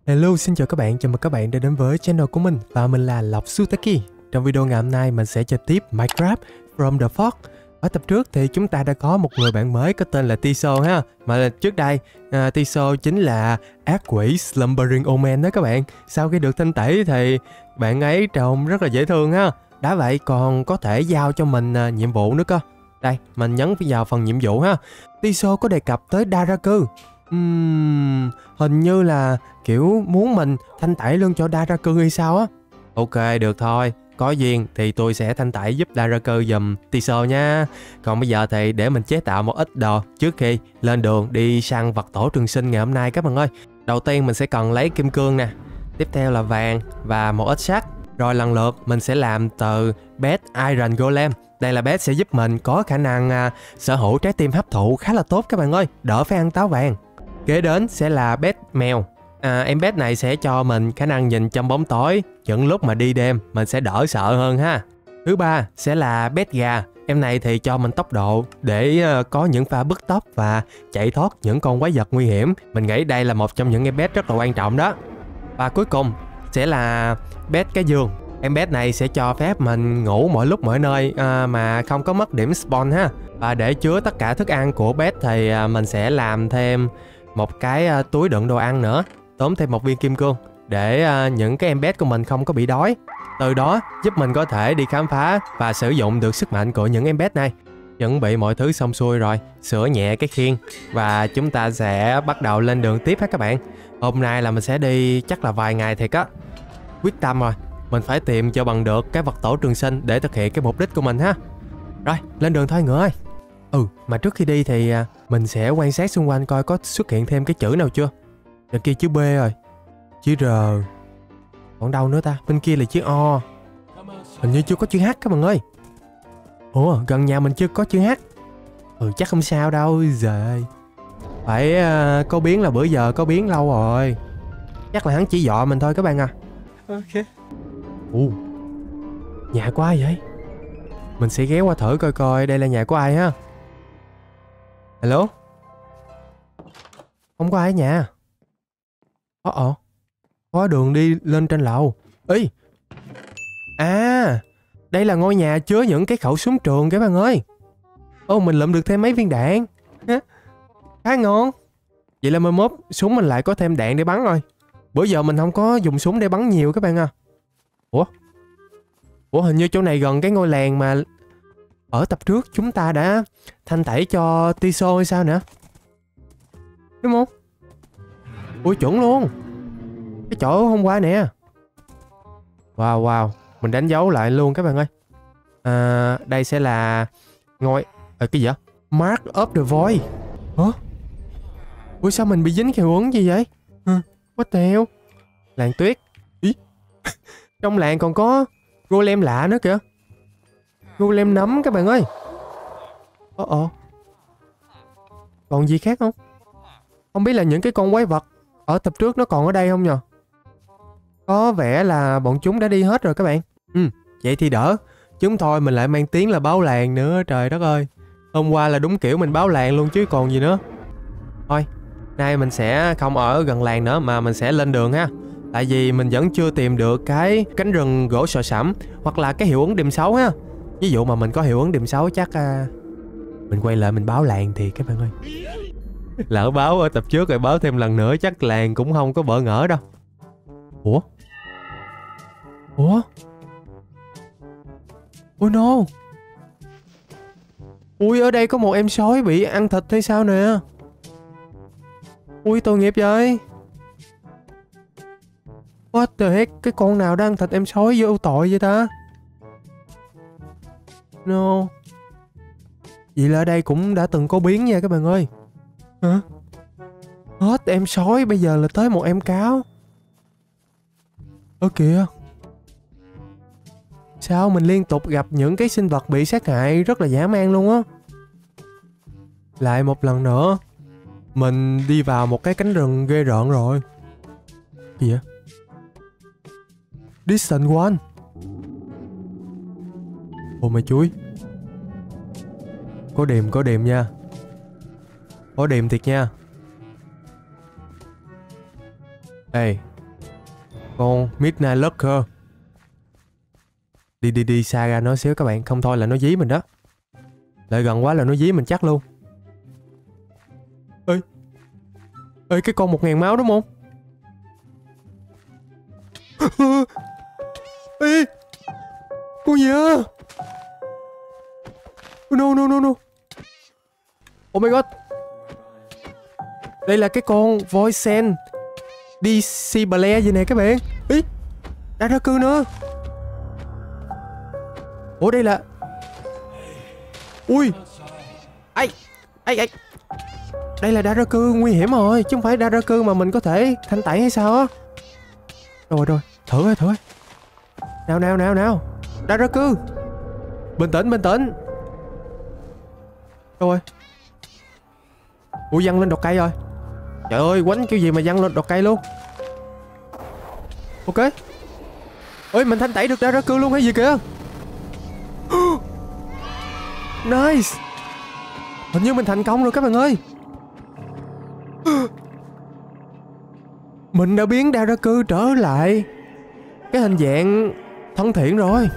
Hello, xin chào các bạn, chào mừng các bạn đã đến với channel của mình và mình là Lộc Sutaki. Trong video ngày hôm nay mình sẽ chơi tiếp Minecraft From the Fog. Ở tập trước thì chúng ta đã có một người bạn mới có tên là Tiso ha. Mà trước đây Tiso chính là ác quỷ Slumbering Omen đó các bạn. Sau khi được thanh tẩy thì bạn ấy trông rất là dễ thương ha. Đã vậy còn có thể giao cho mình nhiệm vụ nữa cơ. Đây, mình nhấn vào phần nhiệm vụ ha. Tiso có đề cập tới Daraku. Hình như là kiểu muốn mình thanh tẩy luôn cho Daraku hay sao á. Ok, được thôi. Có duyên thì tôi sẽ thanh tẩy giúp Daraku giùm Tiso nha. Còn bây giờ thì để mình chế tạo một ít đồ trước khi lên đường đi săn vật tổ trường sinh ngày hôm nay các bạn ơi. Đầu tiên mình sẽ cần lấy kim cương nè. Tiếp theo là vàng và một ít sắt. Rồi lần lượt mình sẽ làm từ Bed Iron Golem. Đây là Bed sẽ giúp mình có khả năng sở hữu trái tim hấp thụ khá là tốt các bạn ơi. Đỡ phải ăn táo vàng. Kế đến sẽ là Bed mèo. Em Bed này sẽ cho mình khả năng nhìn trong bóng tối. Những lúc mà đi đêm mình sẽ đỡ sợ hơn ha. Thứ ba sẽ là Bed gà. Em này thì cho mình tốc độ để có những pha bứt tốc và chạy thoát những con quái vật nguy hiểm. Mình nghĩ đây là một trong những em Bed rất là quan trọng đó. Và cuối cùng sẽ là Bed cái giường. Em Bed này sẽ cho phép mình ngủ mọi lúc mọi nơi mà không có mất điểm spawn ha. Và để chứa tất cả thức ăn của Bed thì mình sẽ làm thêm một cái túi đựng đồ ăn nữa, tốn thêm một viên kim cương để những cái em pet của mình không có bị đói. Từ đó giúp mình có thể đi khám phá và sử dụng được sức mạnh của những em pet này. Chuẩn bị mọi thứ xong xuôi rồi, sửa nhẹ cái khiên và chúng ta sẽ bắt đầu lên đường tiếp hết các bạn. Hôm nay là mình sẽ đi chắc là vài ngày thiệt á. Quyết tâm rồi, mình phải tìm cho bằng được cái vật tổ trường sinh để thực hiện cái mục đích của mình ha. Rồi, lên đường thôi ngựa ơi. Mà trước khi đi thì mình sẽ quan sát xung quanh coi có xuất hiện thêm cái chữ nào chưa. Đằng kia chữ B rồi, chữ R. Còn đâu nữa ta? Bên kia là chữ O. Hình như chưa có chữ H các bạn ơi. Ủa, gần nhà mình chưa có chữ H. Chắc không sao đâu. Giời, phải có biến là bữa giờ có biến lâu rồi. Chắc là hắn chỉ dọ mình thôi các bạn à. Ok. Nhà của ai vậy? Mình sẽ ghé qua thử coi coi đây là nhà của ai ha. Hello? Không có ai ở nhà. Có đường đi lên trên lầu. Ý, đây là ngôi nhà chứa những cái khẩu súng trường các bạn ơi. Mình lượm được thêm mấy viên đạn. Khá ngon. Vậy là mai mốt súng mình lại có thêm đạn để bắn rồi. Bữa giờ mình không có dùng súng để bắn nhiều các bạn à. Ủa hình như chỗ này gần cái ngôi làng mà ở tập trước chúng ta đã thanh tẩy cho Tiso hay sao nữa, đúng không? Ui chuẩn luôn. Cái chỗ hôm qua nè. Wow, mình đánh dấu lại luôn các bạn ơi. Đây sẽ là ngôi cái gì vậy? Mark of the Void. Ui sao mình bị dính cái hiệu ứng gì vậy? What the hell? Làng tuyết. Ý trong làng còn có golem lạ nữa kìa. Golem nấm các bạn ơi. Còn gì khác không? Không biết là những cái con quái vật ở tập trước nó còn ở đây không nhờ? Có vẻ là bọn chúng đã đi hết rồi các bạn. Vậy thì đỡ. Chúng thôi mình lại mang tiếng là báo làng nữa. Trời đất ơi. Hôm qua là đúng kiểu mình báo làng luôn chứ còn gì nữa. Thôi, nay mình sẽ không ở gần làng nữa mà mình sẽ lên đường ha. Tại vì mình vẫn chưa tìm được cái cánh rừng gỗ sò sẫm hoặc là cái hiệu ứng điểm xấu ha. Ví dụ mà mình có hiệu ứng điểm xấu chắc mình quay lại mình báo làng thì các bạn ơi. Lỡ báo ở tập trước rồi báo thêm lần nữa chắc làng cũng không có bỡ ngỡ đâu. Ủa Oh no. Ui ở đây có một em sói bị ăn thịt hay sao nè. Ui tội nghiệp vậy. What the heck? Cái con nào đang thịt em sói vô tội vậy ta? No. Vậy là ở đây cũng đã từng có biến nha các bạn ơi. Hả? Hết em sói bây giờ là tới một em cáo. Kìa. Sao mình liên tục gặp những cái sinh vật bị sát hại rất là dã man luôn á. Lại một lần nữa mình đi vào một cái cánh rừng ghê rợn rồi. Gì vậy? Distant One. Mày chuối. Có điềm nha. Có điềm thiệt nha. Ê, Con Midnight Lurker. Đi xa ra nó xíu các bạn, không thôi là nó dí mình đó. Lại gần quá là nó dí mình chắc luôn. Ê, cái con 1000 máu đúng không? Ê, con gì á? No. Oh my god. Đây là cái con Voicen DC Blair gì nè các bạn. Ý, Daraku nữa. Ủa đây là... Ui. Ai. Đây là Daraku nguy hiểm rồi, chứ không phải Daraku mà mình có thể thanh tẩy hay sao á. Rồi, thử ơi. Nào. Daraku. Bình tĩnh. Rồi. Ui, văng lên đọt cây rồi. Trời ơi, quánh kiểu gì mà văng lên đọt cây luôn. Ok. Ôi, mình thanh tẩy được Daraku luôn hay gì kìa. Nice. Hình như mình thành công rồi các bạn ơi. Mình đã biến Daraku trở lại cái hình dạng thân thiện rồi.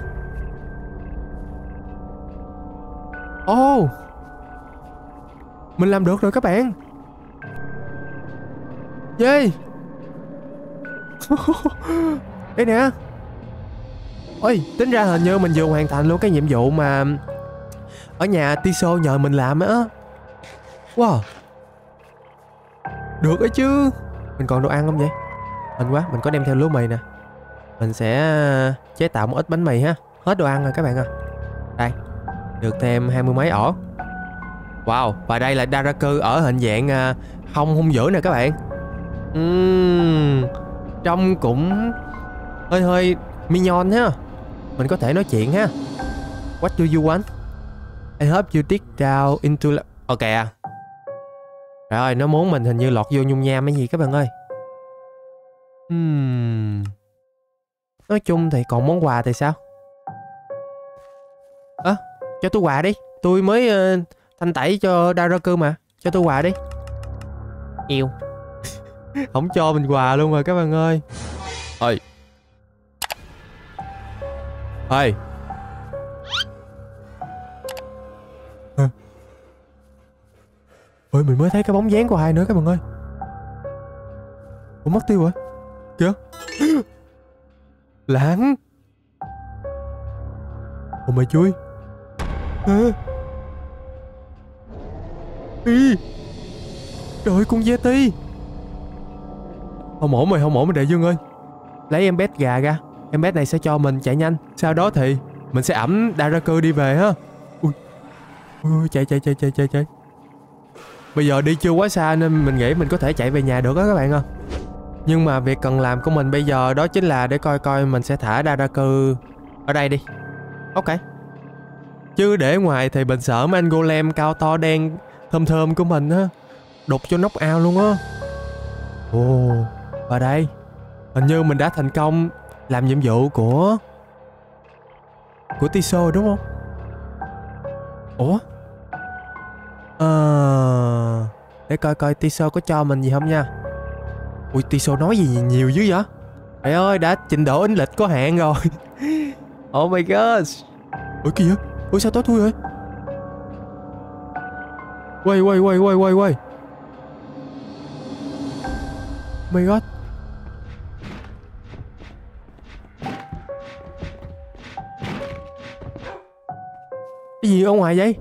Oh, mình làm được rồi các bạn. Yeah. Đây nè. Ôi, tính ra hình như mình vừa hoàn thành luôn cái nhiệm vụ mà ở nhà Tiso nhờ mình làm á. Wow. Được ấy chứ. Mình còn đồ ăn không vậy? Mình quá, mình có đem theo lúa mì nè. Mình sẽ chế tạo một ít bánh mì ha. Hết đồ ăn rồi các bạn à. Đây, được thêm 20 mấy ổ. Wow, và đây là Daraku ở hình dạng hông hung dữ nè các bạn. Trông cũng hơi mignon ha. Mình có thể nói chuyện ha. What do you want? I hope you dig down into... Ok à. Trời ơi, nó muốn mình hình như lọt vô nhung nham hay gì các bạn ơi. Nói chung thì còn món quà thì sao? Cho tôi quà đi. Tôi mới thanh tẩy cho Daraku mà. Cho tôi quà đi. Yêu. Không cho mình quà luôn rồi các bạn ơi. Ơi. Ôi, mình mới thấy cái bóng dáng của ai nữa các bạn ơi. Ủa, mất tiêu rồi. Kìa. Lãng. Ồ mày chui. Trời ơi, con Yeti. Không ổn rồi đại dương ơi. Lấy em bé gà ra. Em bé này sẽ cho mình chạy nhanh. Sau đó thì mình sẽ ẵm Daraku đi về ha. Ui, chạy. Bây giờ đi chưa quá xa nên mình nghĩ mình có thể chạy về nhà được đó các bạn ơi. Nhưng mà việc cần làm của mình bây giờ đó chính là để coi mình sẽ thả Daraku ở đây đi. Ok. Chứ để ngoài thì mình sợ mấy anh golem cao to đen thơm của mình á đục cho knock out luôn á. Ồ, và đây hình như mình đã thành công làm nhiệm vụ của Tiso đúng không? Ủa? Để coi Tiso có cho mình gì không nha. Ui, Tiso nói gì nhiều dữ vậy? Trời ơi, đã trình độ ính lịch có hạn rồi. Oh my god. Ủa kìa. Ủa sao tối thui rồi? Quay. Oh my god. Cái gì ở ngoài vậy?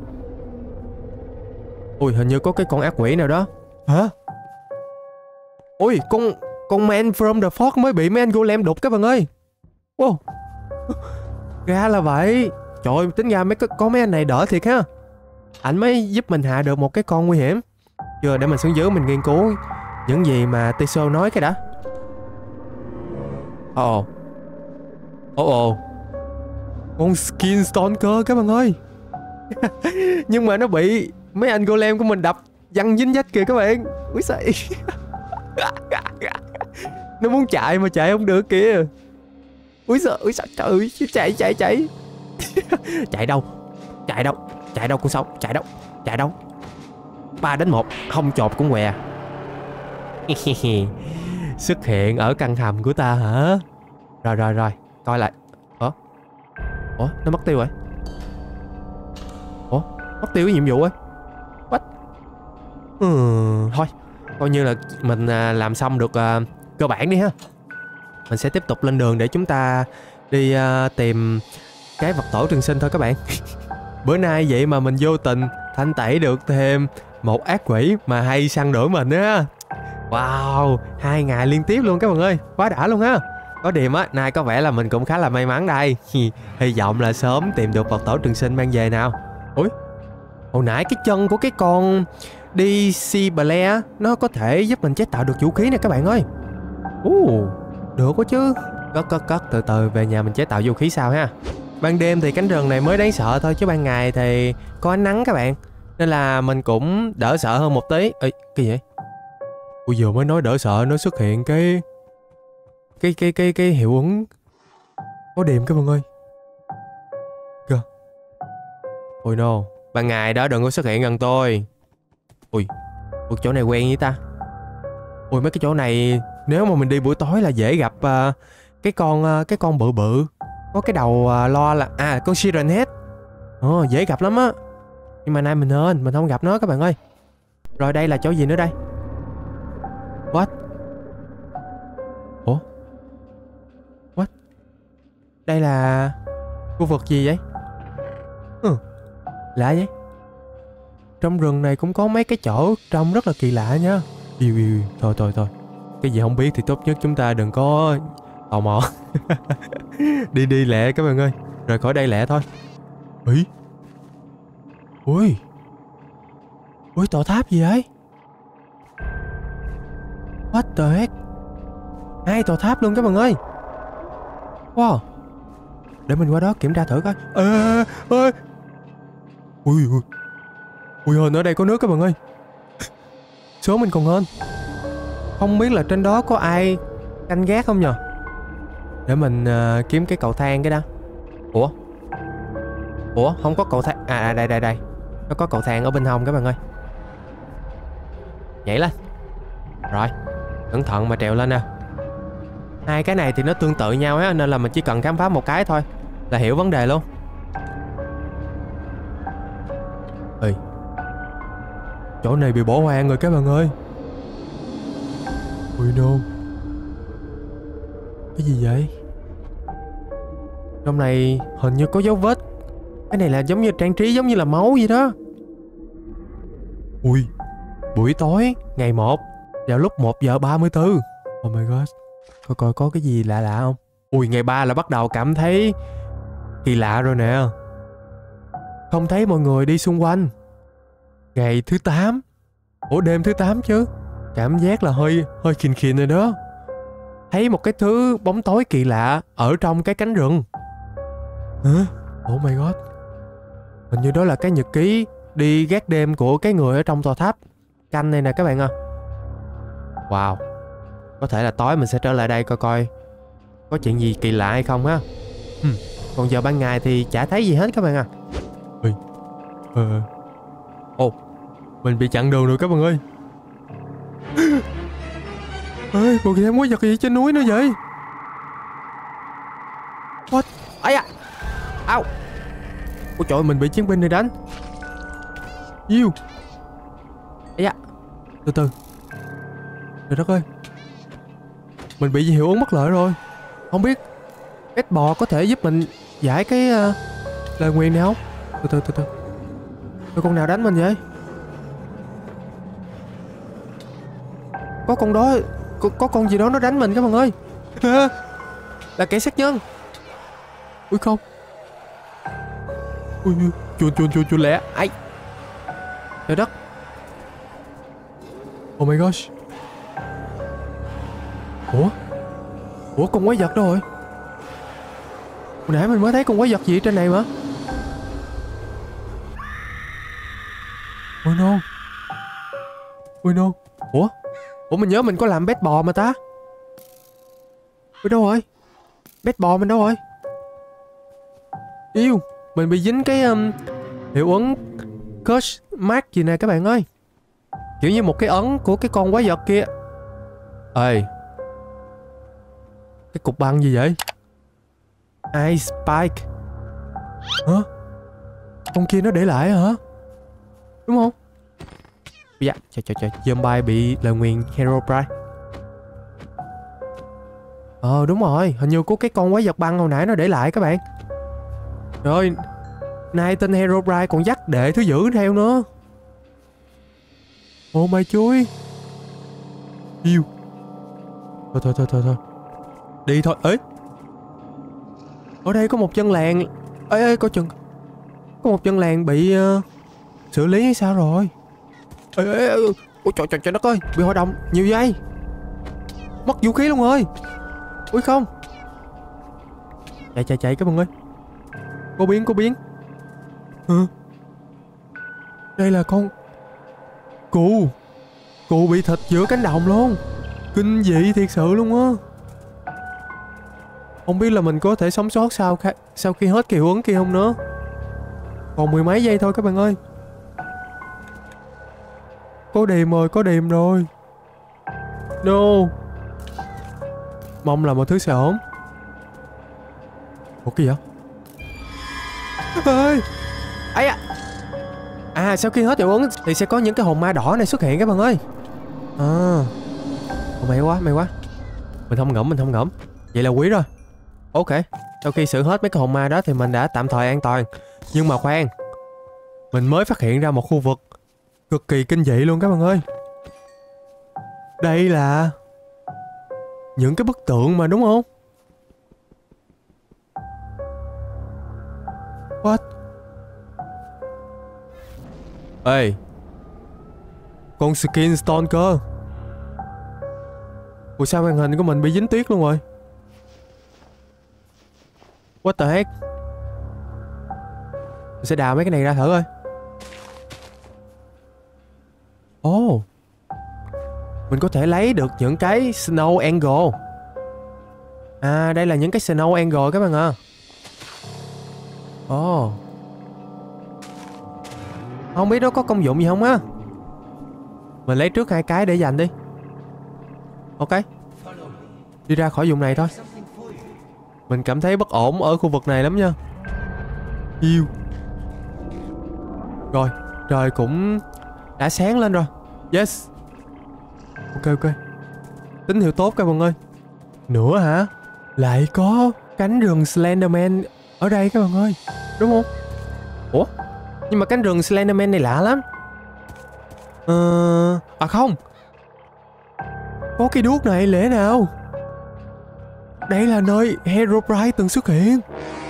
Ui, hình như có cái con ác quỷ nào đó. Hả? Ui, con man from the fog mới bị mấy anh golem đục các bạn ơi. Wow. Ra là vậy. Trời ơi, tính ra có mấy anh này đỡ thiệt ha. Ảnh mới giúp mình hạ được một cái con nguy hiểm. Giờ để mình xuống dưới mình nghiên cứu những gì mà Tiso nói cái đã. Ồ. Con Skin Stalker các bạn ơi. Nhưng mà nó bị mấy anh golem của mình đập văng dính dách kìa các bạn. Úi xài. Nó muốn chạy mà chạy không được kìa. Úi giời, trời ơi, chạy. Chạy đâu con sóc, chạy đâu. 3-1, không chộp cũng què. Xuất hiện ở căn hầm của ta hả? Rồi, coi lại. Ủa, nó mất tiêu rồi. Ủa, mất tiêu cái nhiệm vụ rồi. What? Thôi, coi như là mình làm xong được cơ bản đi ha. Mình sẽ tiếp tục lên đường để chúng ta đi tìm cái vật tổ trường sinh thôi các bạn. Bữa nay vậy mà mình vô tình thanh tẩy được thêm một ác quỷ mà hay săn đuổi mình á. Wow, 2 ngày liên tiếp luôn các bạn ơi, quá đã luôn ha. Có điểm á, nay có vẻ là mình cũng khá là may mắn đây. Hy vọng là sớm tìm được vật tổ trường sinh mang về nào. Ui, hồi nãy cái chân của cái con DC Blair nó có thể giúp mình chế tạo được vũ khí nè các bạn ơi. Được quá chứ. Cất, từ từ về nhà mình chế tạo vũ khí sau ha. Ban đêm thì cánh rừng này mới đáng sợ thôi, chứ ban ngày thì có ánh nắng các bạn, nên là mình cũng đỡ sợ hơn một tí. Ê, cái gì vậy? Ui, vừa mới nói đỡ sợ nó xuất hiện cái hiệu ứng có điểm các bạn ơi. Kìa. Ôi no, ban ngày đó đừng có xuất hiện gần tôi. Ui, chỗ này quen với ta. Ui, mấy cái chỗ này nếu mà mình đi buổi tối là dễ gặp cái con bự bự có cái đầu lo là con Siren Head. Dễ gặp lắm á. Nhưng mà nay mình không gặp nó các bạn ơi. Rồi đây là chỗ gì nữa đây? What? Ủa? What? Đây là khu vực gì vậy? Lạ vậy. Trong rừng này cũng có mấy cái chỗ trông rất là kỳ lạ nha. Thôi. Cái gì không biết thì tốt nhất chúng ta đừng có tò mò. Đi lẹ các bạn ơi. Rời khỏi đây lẹ thôi. Ui, tòa tháp gì vậy? What the heck? 2 tòa tháp luôn các bạn ơi. Wow. Để mình qua đó kiểm tra thử coi. Ui, hên ở đây có nước các bạn ơi. Số mình còn hên. Không biết là trên đó có ai canh gác không nhờ? Để mình kiếm cái cầu thang cái đó. Ủa, không có cầu thang. Đây. Nó có cầu thang ở bên hông các bạn ơi. Nhảy lên. Rồi, cẩn thận mà trèo lên nè. 2 cái này thì nó tương tự nhau á, nên là mình chỉ cần khám phá một cái thôi là hiểu vấn đề luôn. Ê, chỗ này bị bỏ hoang rồi các bạn ơi. Ui no. Cái gì vậy? Trong này hình như có dấu vết. Cái này là giống như trang trí, giống như là máu vậy đó. Ui, buổi tối ngày 1 vào lúc 1:34. Oh my god. Coi có cái gì lạ không? Ui, ngày 3 là bắt đầu cảm thấy kỳ lạ rồi nè. Không thấy mọi người đi xung quanh. Ngày thứ 8. Đêm thứ 8 chứ. Cảm giác là hơi khìn rồi đó. Thấy một cái thứ bóng tối kỳ lạ ở trong cái cánh rừng. Hả? Oh my god. Hình như đó là cái nhật ký đi gác đêm của cái người ở trong tòa tháp canh này nè các bạn à. Wow. Có thể là tối mình sẽ trở lại đây coi có chuyện gì kỳ lạ hay không ha. Còn giờ ban ngày thì chả thấy gì hết các bạn à. Mình bị chặn đường rồi các bạn ơi. Ê, còn kìa, có vật gì trên núi nữa vậy? What? Ây da. Au. Ôi trời ơi, mình bị chiến binh này đánh. Yêu. Ây da. Từ từ. Trời đất ơi. Mình bị hiệu ứng bất lợi rồi. Không biết bét bò có thể giúp mình giải cái lời nguyền này không? Từ từ. Con nào đánh mình vậy? Có con đó. Có con gì đó nó đánh mình các bạn ơi. Là kẻ sát nhân. Ui không. Ui, chuồn lẹ. Ai. Trời đất. Oh my gosh. Ủa con quái vật đâu rồi? Hồi nãy mình mới thấy con quái vật gì trên này mà. Ôi no. Ủa mình nhớ mình có làm bét bò mà ta. Ủa đâu rồi? Bét bò mình đâu rồi? Yêu, mình bị dính cái hiệu ứng curse mark gì nè các bạn ơi. Kiểu như một cái ấn của cái con quái vật kia. Ê, cái cục băng gì vậy? Ice Spike. Hả? Con kia nó để lại hả? Đúng không? Dạ, trời, zombie bị lời nguyền Herobrine. Đúng rồi, hình như có cái con quái vật băng hồi nãy nó để lại các bạn. Rồi, nay tên Herobrine còn dắt đệ thứ dữ theo nữa. Ồ mày chui. Yêu. Thôi. Đi thôi. Ê, ở đây có một dân làng. Ê, có một dân làng bị xử lý hay sao rồi? Ê. Ôi trời đất ơi, bị hội đồng nhiều giây. Mất vũ khí luôn rồi. Ui không. Chạy các bạn ơi. Có biến. Đây là con Cụ bị thịt giữa cánh đồng luôn. Kinh dị thiệt sự luôn á. Không biết là mình có thể sống sót sau khi hết kỳ hiệu ứng kia không nữa. Còn mười mấy giây thôi các bạn ơi. Có điềm rồi. No. Mong là mọi thứ sẽ ổn. Ủa cái gì vậy? Ê sau khi hết hiệu ứng thì sẽ có những cái hồn ma đỏ này xuất hiện các bạn ơi. May quá. Mình không ngẫm. Vậy là quý rồi. Ok, sau khi xử hết mấy cái hồn ma đó thì mình đã tạm thời an toàn. Nhưng mà khoan, mình mới phát hiện ra một khu vực cực kỳ kinh dị luôn các bạn ơi. Đây là những cái bức tượng mà đúng không? What? Ê, con Skin Stone cơ. Ủa sao màn hình của mình bị dính tuyết luôn rồi? What the heck? Mình sẽ đào mấy cái này ra thử coi. Mình có thể lấy được những cái Snow Angle. Đây là những cái Snow Angle các bạn ạ. Không biết nó có công dụng gì không á. Mình lấy trước 2 cái để dành đi. Ok, đi ra khỏi vùng này thôi. Mình cảm thấy bất ổn ở khu vực này lắm nha. Yêu. Rồi, trời cũng đã sáng lên rồi. Yes. Ok. Tín hiệu tốt các bạn ơi. Nữa hả? Lại có cánh rừng Slenderman ở đây các bạn ơi. Đúng không? Ủa? Nhưng mà cánh rừng Slenderman này lạ lắm. Không. Có cái đuốc này lẽ nào? Đây là nơi Herobrine từng xuất hiện.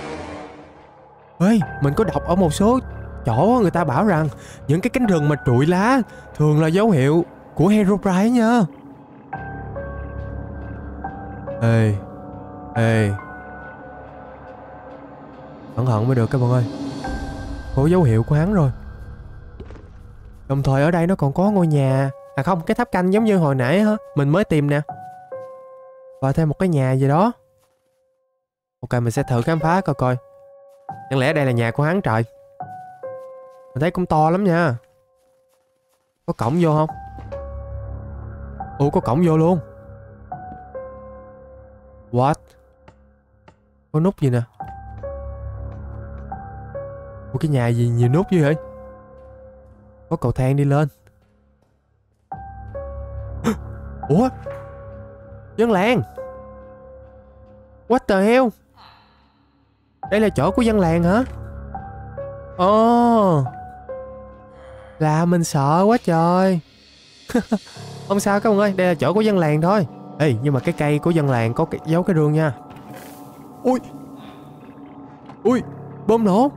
Ê, mình có đọc ở một số chỗ người ta bảo rằng những cái cánh rừng mà trụi lá thường là dấu hiệu của Herobrine nha. Ê, cẩn thận mới được các bạn ơi. Có dấu hiệu của hắn rồi. Đồng thời ở đây nó còn có ngôi nhà. Không, cái tháp canh giống như hồi nãy hả? Mình mới tìm nè. Và thêm một cái nhà gì đó. Ok, mình sẽ thử khám phá coi. Chẳng lẽ đây là nhà của hắn trời? Mình thấy cũng to lắm nha. Có cổng vô không? Ủa có cổng vô luôn. What? Có nút gì nè. Ủa cái nhà gì nhiều nút dữ vậy? Có cầu thang đi lên. Ủa? Dân làng. What the hell? Đây là chỗ của dân làng hả? Là mình sợ quá trời. Không sao các bạn ơi, đây là chỗ của dân làng thôi. Ê, nhưng mà cái cây của dân làng có dấu cái rương nha. Ui, bom nổ.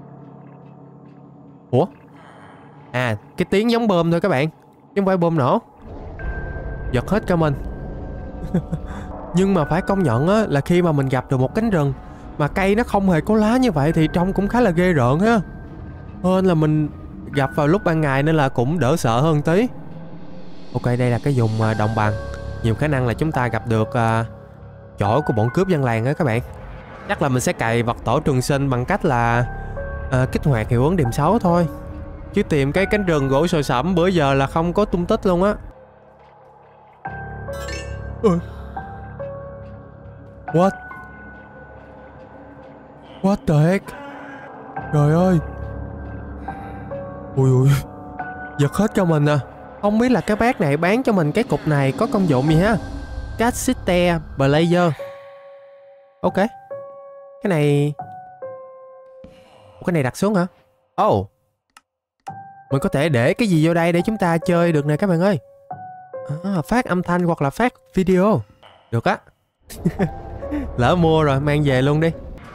Ủa? Cái tiếng giống bom thôi các bạn, chứ không phải bom nổ. Giật hết cả mình. Nhưng mà phải công nhận á, là khi mà mình gặp được một cánh rừng mà cây nó không hề có lá như vậy thì trông cũng khá là ghê rợn ha. Hơn là mình gặp vào lúc ban ngày nên là cũng đỡ sợ hơn tí. Ok, đây là cái vùng đồng bằng. Nhiều khả năng là chúng ta gặp được chỗ của bọn cướp dân làng á các bạn. Chắc là mình sẽ cày vật tổ trường sinh bằng cách là kích hoạt hiệu ứng điểm xấu thôi. Chứ tìm cái cánh rừng gỗ sồi sẩm bữa giờ là không có tung tích luôn á. What? What the heck? Trời ơi. Ui ui, giật hết cho mình à. Không biết là cái bác này bán cho mình cái cục này có công dụng gì ha. Cassette Player. Ok. Cái này đặt xuống hả? Oh, mình có thể để cái gì vô đây để chúng ta chơi được nè các bạn ơi. Phát âm thanh hoặc là phát video. Được á. Lỡ mua rồi mang về luôn đi.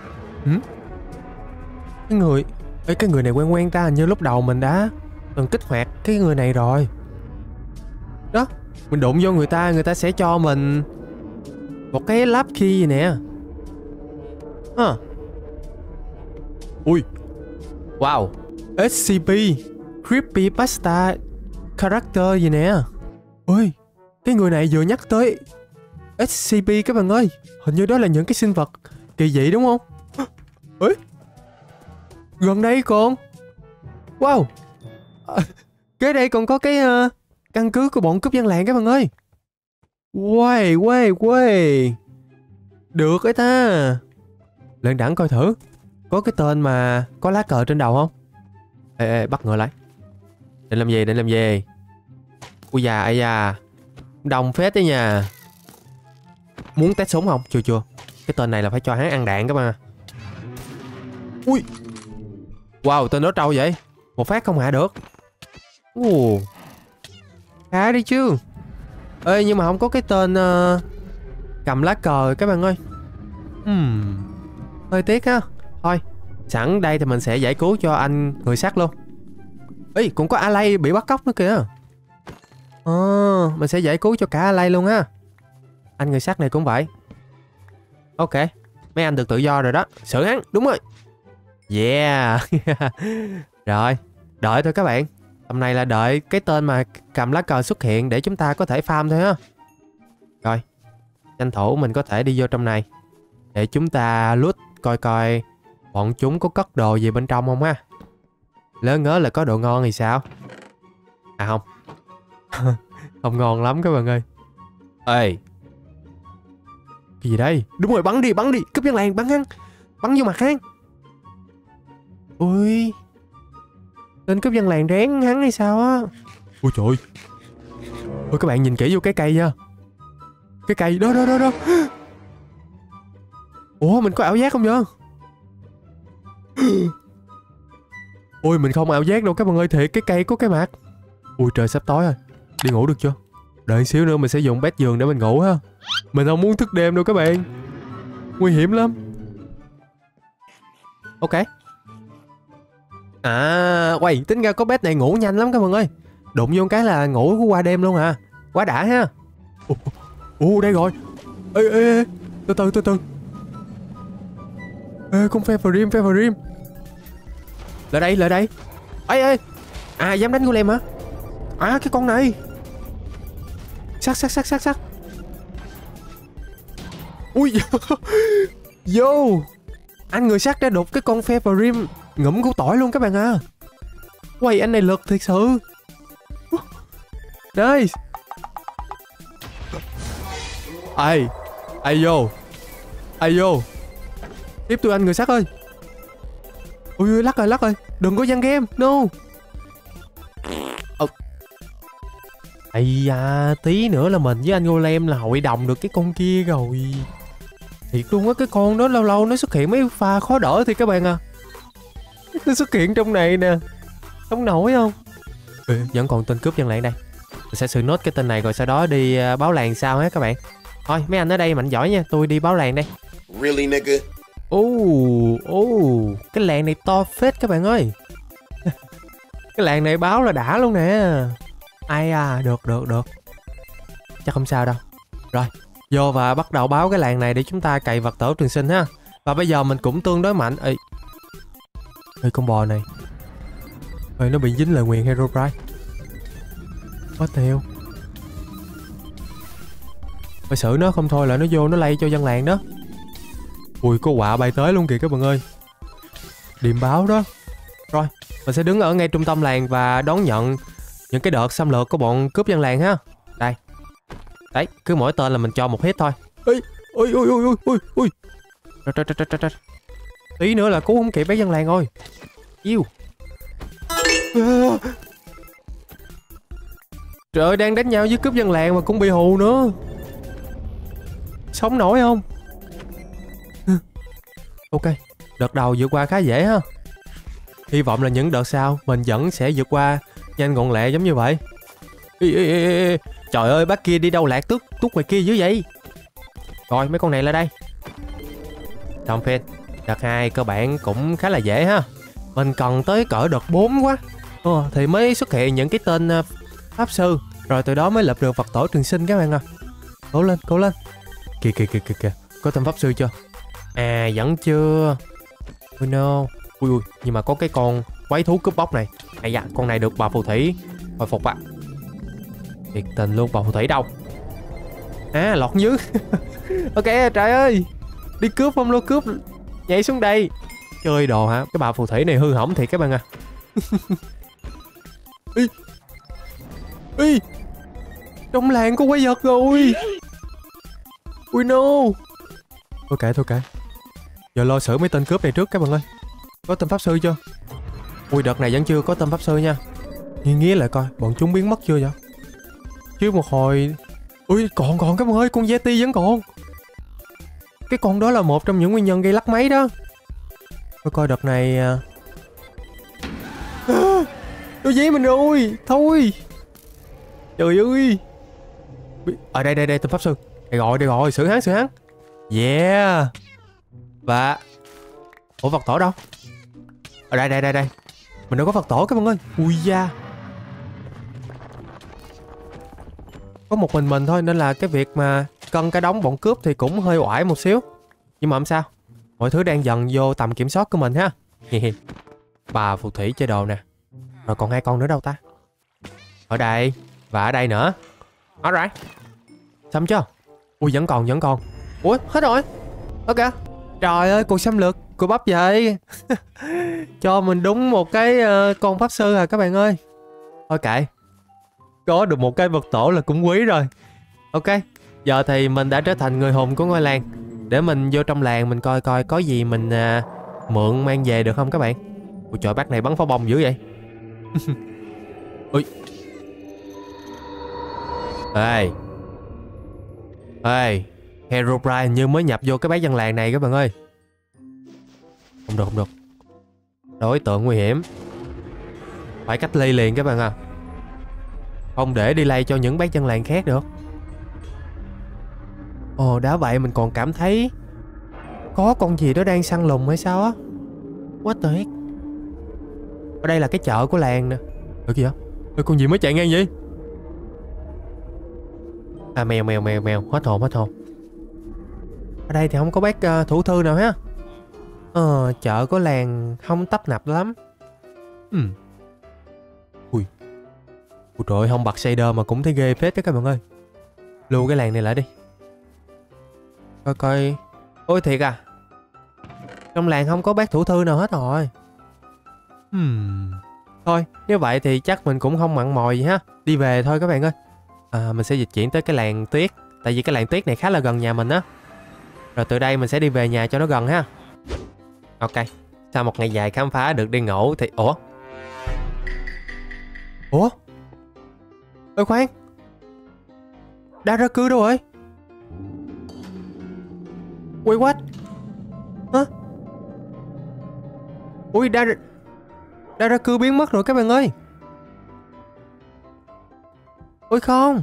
Cái người này quen quen ta, hình như lúc đầu mình đã từng kích hoạt cái người này rồi. Đó, mình đụng vô người ta sẽ cho mình một cái lab key gì nè. Ui. Wow. SCP Creepypasta Character gì nè. Ôi, cái người này vừa nhắc tới SCP các bạn ơi. Hình như đó là những cái sinh vật kỳ dị đúng không? Ê, gần đây còn. Wow. Cái đây còn có cái căn cứ của bọn cướp dân làng các bạn ơi. Quay. Được ấy ta. Lên đẳng coi thử. Có cái tên mà có lá cờ trên đầu không? Ê, bắt ngựa lại. Định làm gì? Ui da, ây da. Đông phết đấy nha. Muốn test súng không? Chưa. Cái tên này là phải cho hắn ăn đạn các bạn. Ui. Wow, tên nó trâu vậy. Một phát không hạ được. Khá đi chứ. Ê, nhưng mà không có cái tên cầm lá cờ các bạn ơi. Hơi tiếc ha. Thôi, sẵn đây thì mình sẽ giải cứu cho anh người sắt luôn. Ê, cũng có Alay bị bắt cóc nữa kìa. Mình sẽ giải cứu cho cả Alay luôn ha. Anh người sắt này cũng vậy. Ok, mấy anh được tự do rồi đó. Xử hắn, đúng rồi. Yeah. Rồi, đợi thôi các bạn. Tầm này là đợi cái tên mà cầm lá cờ xuất hiện để chúng ta có thể farm thôi ha. Rồi, tranh thủ mình có thể đi vô trong này để chúng ta loot coi bọn chúng có cất đồ gì bên trong không ha. Lỡ ngớ là có đồ ngon thì sao? À không. Không ngon lắm các bạn ơi. Ê, cái gì đây? Đúng rồi, bắn đi. Cướp dân làng, bắn hắn. Bắn vô mặt hắn. Ui, tên cướp dân làng rén hắn hay sao á? Ôi trời. Ôi các bạn nhìn kỹ vô cái cây nha. Cái cây đó. Ủa, mình có ảo giác không vậy? Ôi, mình không ảo giác đâu các bạn ơi, thiệt cái cây có cái mặt. Ui trời, sắp tối rồi. Đi ngủ được chưa? Đợi xíu nữa mình sẽ dùng bét giường để mình ngủ ha. Mình không muốn thức đêm đâu các bạn. Nguy hiểm lắm. Ok. Quay, tính ra có bét này ngủ nhanh lắm các bạn ơi. Đụng vô cái là ngủ qua đêm luôn à. Quá đã ha. Đây rồi. Ê, từ từ. Ê, con Feverim. Lại đây. Ê. Dám đánh golem hả? Cái con này. Sắc. Ui. Vô. Anh người sắt đã đục cái con Feverim ngụm củ tỏi luôn các bạn à. Quay, anh này lực thiệt sự. Nice. Ai vô. Tiếp tôi anh người sắt ơi. Ui, lắc rồi. Đừng có giăng game. No. Ây da, tí nữa là mình với anh Golem là hội đồng được cái con kia rồi. Thiệt luôn á, cái con đó lâu lâu nó xuất hiện mấy pha khó đỡ thì các bạn à. Nó xuất hiện trong này nè. Không nổi không? Vẫn còn tên cướp dân làng đây. Mình sẽ xử nốt cái tên này rồi sau đó đi báo làng sao hết các bạn. Thôi mấy anh ở đây mạnh giỏi nha, tôi đi báo làng đây. Really nigga? Cái làng này to phết các bạn ơi. Cái làng này báo là đã luôn nè. Ai à, được. Chắc không sao đâu. Rồi, vô và bắt đầu báo cái làng này để chúng ta cày vật tổ trường sinh ha. Và bây giờ mình cũng tương đối mạnh. Ê, con bò này. Ê, nó bị dính lời nguyền Herobrine. What the hell? Phải xử nó không thôi là nó vô nó lây cho dân làng đó. Ui, có quạ bay tới luôn kìa các bạn ơi. Điểm báo đó. Rồi, mình sẽ đứng ở ngay trung tâm làng và đón nhận những cái đợt xâm lược của bọn cướp dân làng ha. Đây. Đấy, cứ mỗi tên là mình cho một hit thôi. Ui. Tí nữa là cứu không kịp bác dân làng rồi. Yêu. Trời ơi, đang đánh nhau với cướp dân làng mà cũng bị hù nữa. Sống nổi không? Ok, đợt đầu vượt qua khá dễ ha. Hy vọng là những đợt sau mình vẫn sẽ vượt qua nhanh gọn lẹ giống như vậy. Ê. Trời ơi, bác kia đi đâu lạc tút ngoài kia dữ vậy? Rồi, mấy con này lại đây. Xong phết. Đợt 2 cơ bản cũng khá là dễ ha. Mình cần tới cỡ đợt 4 quá. Thì mới xuất hiện những cái tên pháp sư. Rồi từ đó mới lập được Phật tổ trường sinh các bạn à. Cố lên. Kìa. Có tên pháp sư chưa? À, vẫn chưa. Oh no. Ui, nhưng mà có cái con quái thú cướp bóc này. À dạ, con này được bà phù thủy hồi phục ạ. Thiệt tình luôn, bà phù thủy đâu? À, lọt dưới. Ok, trời ơi. Đi cướp không lô cướp. Nhảy xuống đây. Chơi đồ hả? Cái bà phù thủy này hư hỏng thiệt các bạn à. Ê. Trong làng có quái vật rồi. Ui no. Thôi kệ. Giờ lo xử mấy tên cướp này trước các bạn ơi. Có tên pháp sư chưa? Ui, đợt này vẫn chưa có tên pháp sư nha. Nghĩa lại coi bọn chúng biến mất chưa vậy? Chứ một hồi. Ui, còn các bạn ơi, con Yeti vẫn còn. Cái con đó là một trong những nguyên nhân gây lắc máy đó. Tôi coi đợt này. Nó dí mình rồi. Thôi. Trời ơi. Ở đây tên pháp sư. Đây rồi, xử hắn. Yeah. Và ủa, Phật tổ đâu? Ở đây. Mình đâu có Phật tổ các bạn ơi. Ui da. Có một mình thôi nên là cái việc mà cân cái đống bọn cướp thì cũng hơi oải một xíu. Nhưng mà không sao. Mọi thứ đang dần vô tầm kiểm soát của mình ha. Bà phù thủy chơi đồ nè. Rồi còn 2 con nữa đâu ta? Ở đây. Và ở đây nữa. Alright. Xong chưa? Ui, vẫn còn. Ui, hết rồi. Ok. Trời ơi, cuộc xâm lược của bắp vậy. Cho mình đúng một cái con pháp sư à các bạn ơi. Thôi kệ. Có được một cái vật tổ là cũng quý rồi. Ok. Giờ thì mình đã trở thành người hùng của ngôi làng. Để mình vô trong làng mình coi có gì mình mượn mang về được không các bạn. Ôi trời, bác này bắn pháo bông dữ vậy. Ui. Ê, Herobrine như mới nhập vô cái bác dân làng này các bạn ơi. Không được. Đối tượng nguy hiểm. Phải cách ly liền các bạn à. Không để đi lây cho những bác dân làng khác được. Ồ, đã vậy mình còn cảm thấy có con gì đó đang săn lùng hay sao á. What the heck. Ở đây là cái chợ của làng nè. Ở kìa. Ê, con gì mới chạy ngang vậy? À, mèo. Hết hồn. Ở đây thì không có bác thủ thư nào ha. Chợ của làng không tấp nập lắm. Ui trời ơi, không bật shader mà cũng thấy ghê phết đó các bạn ơi. Lưu cái làng này lại đi. Coi. Ôi thiệt à. Trong làng không có bác thủ thư nào hết rồi. Thôi, nếu vậy thì chắc mình cũng không mặn mòi gì ha. Đi về thôi các bạn ơi. Mình sẽ dịch chuyển tới cái làng tuyết. Tại vì cái làng tuyết này khá là gần nhà mình á. Rồi từ đây mình sẽ đi về nhà cho nó gần ha. Ok. Sau một ngày dài khám phá được đi ngủ thì... Ủa? Ê khoan. Daraku đâu rồi? Wait, what? Hả? Ui, Daraku biến mất rồi các bạn ơi. Ôi không.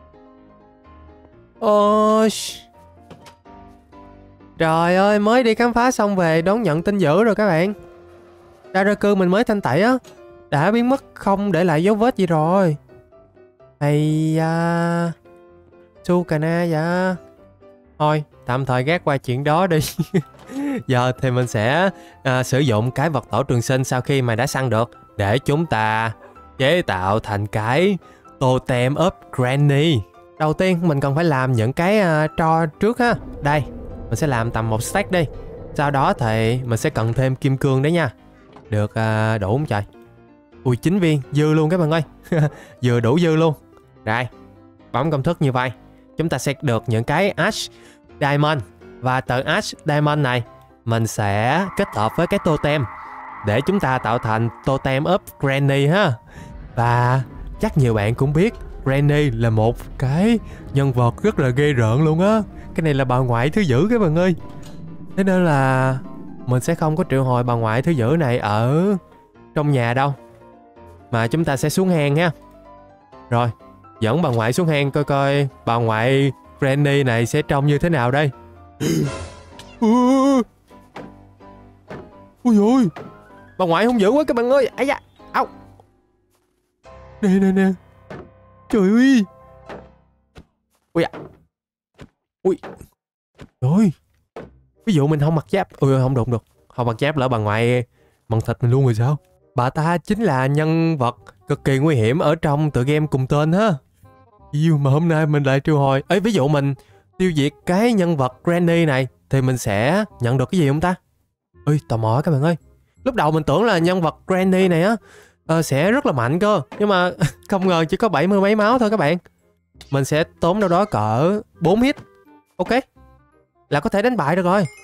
Trời ơi, mới đi khám phá xong về đón nhận tin dữ rồi các bạn. Daraku mình mới thanh tẩy á đã biến mất không để lại dấu vết gì rồi. Hay da. Sukana dạ. Thôi, tạm thời gác qua chuyện đó đi. Giờ thì mình sẽ sử dụng cái vật tổ trường sinh sau khi mà đã săn được để chúng ta chế tạo thành cái Totem of Granny. Đầu tiên mình cần phải làm những cái tro trước ha. Đây, mình sẽ làm tầm 1 stack đi. Sau đó thì mình sẽ cần thêm kim cương đấy nha. Được đủ không trời? Ui, 9 viên, dư luôn các bạn ơi. Vừa đủ dư luôn. Đây, bấm công thức như vậy chúng ta sẽ được những cái Ash Diamond. Và từ Ash Diamond này mình sẽ kết hợp với cái totem để chúng ta tạo thành totem of Granny ha. Và chắc nhiều bạn cũng biết Granny là một cái nhân vật rất là ghê rợn luôn á. Cái này là bà ngoại thứ dữ các bạn ơi. Thế nên là mình sẽ không có triệu hồi bà ngoại thứ dữ này ở trong nhà đâu, mà chúng ta sẽ xuống hang ha. Rồi, dẫn bà ngoại xuống hang coi coi bà ngoại Granny này sẽ trông như thế nào đây. Ôi ôi, bà ngoại hung dữ quá các bạn ơi. Ây da, au. Nè. Trời ơi. Ui à. Ui. Trời. Ví dụ mình không mặc giáp. Ui không được. Không mặc giáp lỡ bà ngoại bằng thịt mình luôn rồi sao? Bà ta chính là nhân vật cực kỳ nguy hiểm ở trong tựa game cùng tên ha. Yêu mà hôm nay mình lại triệu hồi. Ấy, ví dụ mình tiêu diệt cái nhân vật Granny này thì mình sẽ nhận được cái gì không ta? Ơi, tò mò các bạn ơi. Lúc đầu mình tưởng là nhân vật Granny này á sẽ rất là mạnh cơ, nhưng mà không ngờ chỉ có 70 mấy máu thôi các bạn. Mình sẽ tốn đâu đó cỡ 4 hit. Ok, là có thể đánh bại được rồi.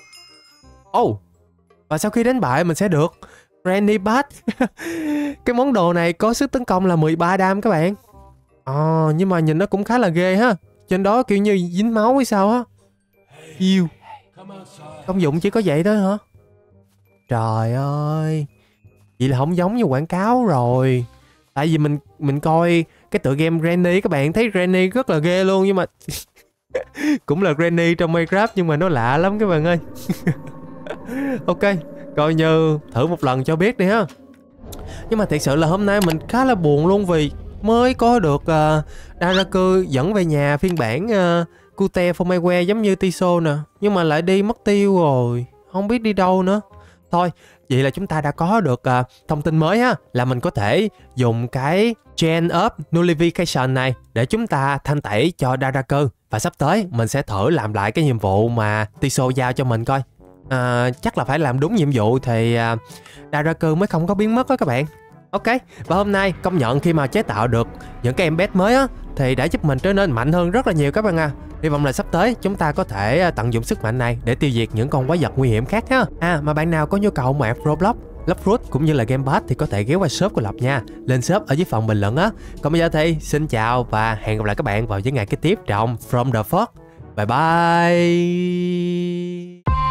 Và sau khi đánh bại mình sẽ được Granny Bat. Cái món đồ này có sức tấn công là 13 đam các bạn. Nhưng mà nhìn nó cũng khá là ghê ha. Trên đó kiểu như dính máu hay sao á. Yêu. Công dụng chỉ có vậy thôi hả? Trời ơi, vậy là không giống như quảng cáo rồi. Tại vì mình coi cái tựa game Granny, các bạn thấy Granny rất là ghê luôn, nhưng mà cũng là Granny trong Minecraft nhưng mà nó lạ lắm các bạn ơi. Ok, coi như thử một lần cho biết đi ha. Nhưng mà thật sự là hôm nay mình khá là buồn luôn vì mới có được Daraku dẫn về nhà phiên bản Cute for Myware giống như Tiso nè, nhưng mà lại đi mất tiêu rồi, không biết đi đâu nữa. Thôi, vậy là chúng ta đã có được thông tin mới ha, là mình có thể dùng cái Chain of Nullification này để chúng ta thanh tẩy cho Daraku. Và sắp tới mình sẽ thử làm lại cái nhiệm vụ mà Tiso giao cho mình coi. Chắc là phải làm đúng nhiệm vụ thì Daraku mới không có biến mất đó các bạn. Ok, và hôm nay công nhận khi mà chế tạo được những cái embed mới á thì đã giúp mình trở nên mạnh hơn rất là nhiều các bạn à. Hy vọng là sắp tới chúng ta có thể tận dụng sức mạnh này để tiêu diệt những con quái vật nguy hiểm khác ha. Mà bạn nào có nhu cầu map Roblox, Love Fruit cũng như là Game Pass thì có thể ghé qua shop của Lộc nha. Lên shop ở dưới phần bình luận á. Còn bây giờ thì xin chào và hẹn gặp lại các bạn vào những ngày kế tiếp trong From the Fog. Bye bye.